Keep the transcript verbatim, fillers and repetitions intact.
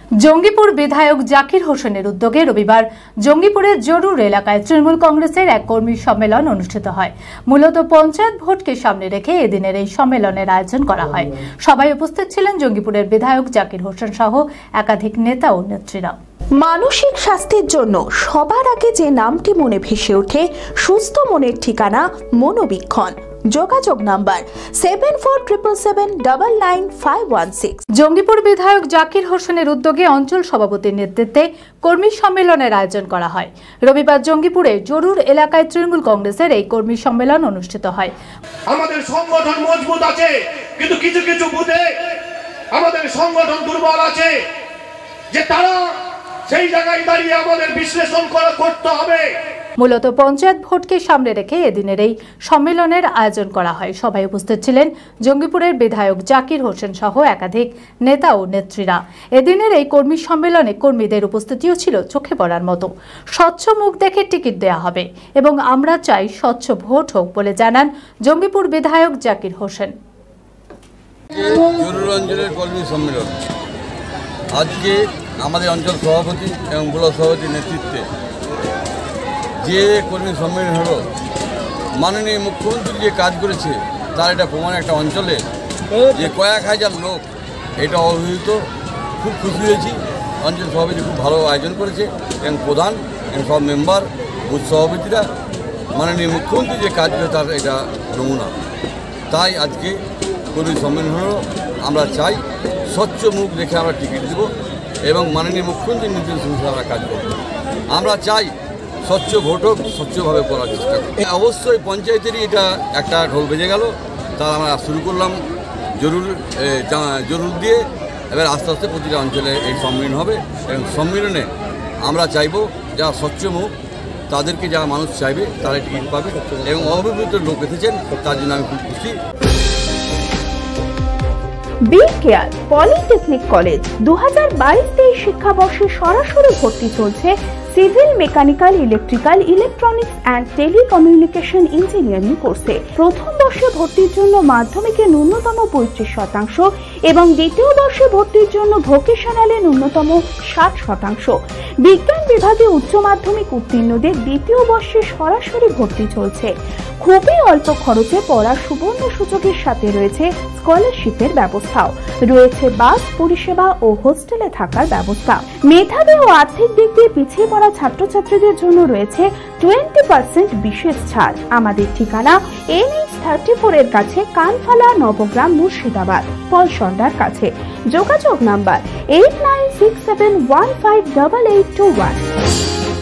জঙ্গিপুর বিধায়ক জাকির হোসেনের উদ্যোগে রবিবার জঙ্গিপুরের জরুর এলাকায় তৃণমূল কংগ্রেসের এক কর্মী সম্মেলন অনুষ্ঠিত হয়। মূলত পঞ্চায়েত ভোটকে সামনে রেখে এদিনের এই সম্মেলনের আয়োজন করা হয়। সবাই উপস্থিত ছিলেন জঙ্গিপুরের বিধায়ক জাকির হোসেন সহ একাধিক নেতা ও নেত্রীরা। মানসিক স্বাস্থ্যের জন্য সবার আগে যে নামটি মনে ভেসে ওঠে, সুস্থ মনের ঠিকানা মনোবীক্ষণ। যোগাযোগ number seven four triple seven double nine five one six. Jangipur বিধায়ক জাকির হোসেনের উদ্যোগে অঞ্চল সভাপতির নেতৃত্বে কর্মী সম্মেলনের আয়োজন করা হয়। রবিবার জঙ্গিপুরে জরুর এলাকায় তৃণমূল কংগ্রেসের এই কর্মী সম্মেলন অনুষ্ঠিত হয়। আমাদের সংগঠন মজবুত আছে, কিন্তু কিছু কিছু বুথে আমাদের সংগঠন দুর্বল আছে, যে তারা সেই জায়গায় দাঁড়িয়ে আমাদের বিশ্লেষণ করা করতে হবে। মূলত পঞ্চায়েত ভোটকে সামনে রেখে এদিনের এই সম্মেলনের আয়োজন করা হয়। সবাই উপস্থিত ছিলেন জঙ্গিপুরের বিধায়ক জাকির হোসেন সহ একাধিক নেতা ও নেত্রীরা। এদিনের এই কর্মী সম্মেলনে কর্মীদের উপস্থিতিও ছিল চোখে পড়ার মতো। স্বচ্ছ মুখ দেখে টিকিট দেয়া হবে এবং আমরা চাই স্বচ্ছ ভোট হোক বলে জানান জঙ্গিপুর বিধায়ক জাকির হোসেন। জরুর অঞ্চলের কর্মী সম্মেলন আজকে আমাদের অঞ্চল সভাপতি এবং ব্লক সভাপতির নেতৃত্বে যে কর্মী সম্মেলন হলো, মাননীয় মুখ্যমন্ত্রী যে কাজ করেছে তার এটা প্রমাণ। একটা অঞ্চলে যে কয়েক হাজার লোক এটা অবহিত, খুব খুশি হয়েছি। অঞ্চল সভাপতি খুব ভালো আয়োজন করেছে এবং প্রধান এবং সব মেম্বার বুথ সভাপতিরা মাননীয় মুখ্যমন্ত্রী যে কাজ করে তার এটা নমুনা। তাই আজকে কর্মী সম্মেলন হলো। আমরা চাই স্বচ্ছ মুখ রেখে আমরা টিকিট দেব এবং মাননীয় মুখ্যমন্ত্রীর নির্দেশ অনুসারে আমরা কাজ করব। আমরা চাই স্বচ্ছ ভোট হোক, স্বচ্ছভাবে করার চেষ্টা করি। অবশ্যই পঞ্চায়েতেরই এটা একটা ঢোল বেজে গেল, তা আমরা শুরু করলাম জরুর জরুর দিয়ে। এবার আস্তে আস্তে প্রতিটা অঞ্চলে এই সম্মেলন হবে এবং সম্মেলনে আমরা চাইব যারা স্বচ্ছ মুখ তাদেরকে যারা মানুষ চাইবে তারা টিকিট পাবে এবং অভিভূত লোক এসেছেন তার জন্য আমি খুব খুশি। বি কেয়ার পলিটেকনিক কলেজ দু হাজার বাইশ তেইশ শিক্ষাবর্ষে সরাসরি ভর্তি চলছে civil, mechanical, electrical, electronics and telecommunication engineering কোর্সে। প্রথম বর্ষে ভর্তির জন্য মাধ্যমিকে ন্যূনতম পঁয়ত্রিশ শতাংশ এবং দ্বিতীয় বর্ষে ভর্তির জন্য ভোকেশনালে ন্যূনতম ষাট শতাংশ। বিজ্ঞান বিভাগে উচ্চ মাধ্যমিক উত্তীর্ণদের দ্বিতীয় বর্ষে সরাসরি ভর্তি চলছে। খুবই অল্প খরচে পড়ার সুবর্ণ সুযোগের সাথে রয়েছে স্কলারশিপের ব্যবস্থাও। রয়েছে বাস পরিষেবা ও হোস্টেলে থাকার ব্যবস্থা। মেধাবী ও আর্থিক দিক দিয়ে পিছিয়ে পড়া ছাত্রছাত্রীদের জন্য রয়েছে টোয়েন্টি পার্সেন্ট বিশেষ ছাড়। আমাদের ঠিকানা এন এইচ থার্টি ফোর এর কাছে, কানফালা, নবগ্রাম, মুর্শিদাবাদ, পলসন্ডার কাছে। যোগাযোগ number eight nine six seven one five double eight two one.